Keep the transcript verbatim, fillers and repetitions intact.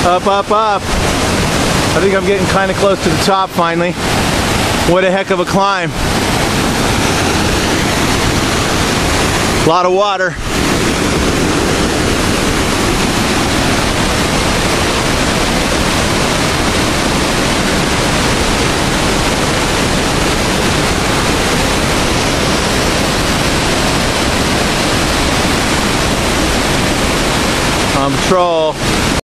Up, up, up. I think I'm getting kind of close to the top finally. What a heck of a climb. A lot of water. On patrol.